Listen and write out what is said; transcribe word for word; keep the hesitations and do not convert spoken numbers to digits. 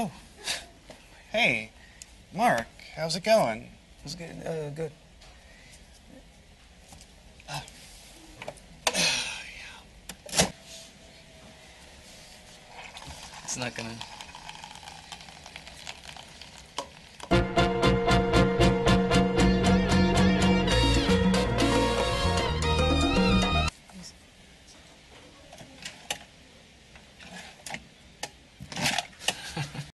Oh, hey, Mark, how's it going? It's good. Uh, good. Uh, It's not gonna